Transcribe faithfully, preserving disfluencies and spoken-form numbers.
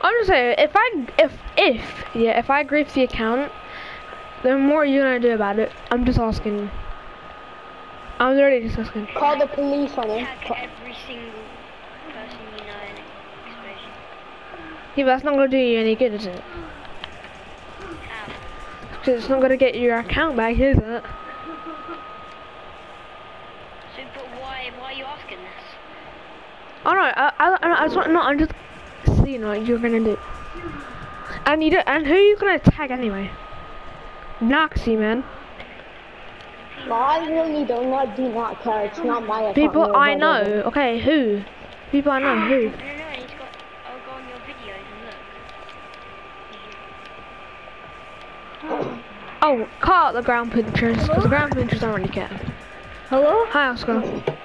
I'm just saying, if I, if, if, yeah, if I agree with the account, then what are you gonna do about it? I'm just asking. I'm already just asking. Call the police on him. Tag every single person you know in exposure. Yeah, but that's not gonna do you any good, is it? How? Because it's not gonna get your account back, is it? So, but why, why are you asking this? Oh no, I, I, I, I just want, no, I'm just seeing what you're gonna do. And you do, and who are you gonna tag anyway? Noxy, man. No, I really do not do not care. It's not my account. People no, I know. whatever. Okay, who? People I know. Who? No, no, he's got, I'll go on your videos and look. Oh, cut out the ground pinchers, because the ground pinchers don't really care. Hello? Hi, Oscar.